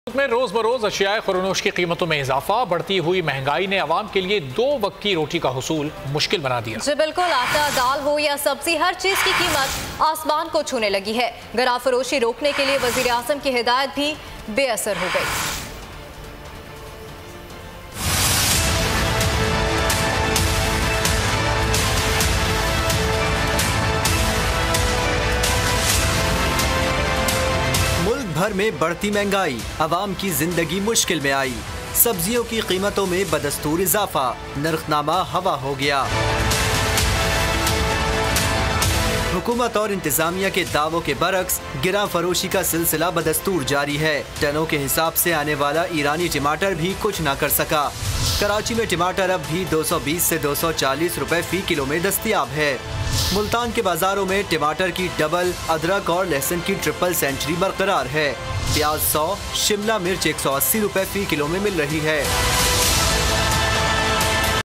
में रोज बरोज अशियाए खुरनोश की कीमतों में इजाफा, बढ़ती हुई महंगाई ने अवाम के लिए 2 वक्त की रोटी का हुसूल मुश्किल बना दिया। जी बिल्कुल, आटा दाल हो या सब्जी, हर चीज की कीमत आसमान को छूने लगी है। गरा फरोशी रोकने के लिए वजीर आजम की हिदायत भी बेअसर हो गई। भर में बढ़ती महंगाई, आवाम की जिंदगी मुश्किल में आई। सब्जियों की कीमतों में बदस्तूर इजाफा, नर्खनामा हवा हो गया। हुकूमत और इंतजामिया के दावों के बरक्स गिरा फरोशी का सिलसिला बदस्तूर जारी है। टनों के हिसाब से आने वाला ईरानी टमाटर भी कुछ न कर सका। कराची में टमाटर अब भी 220 से 240 रुपए फी किलो में दस्तयाब है। मुल्तान के बाजारों में टमाटर की डबल, अदरक और लहसुन की ट्रिपल सेंचुरी बरकरार है। प्याज 100, शिमला मिर्च 180 रुपए फी किलो में मिल रही है।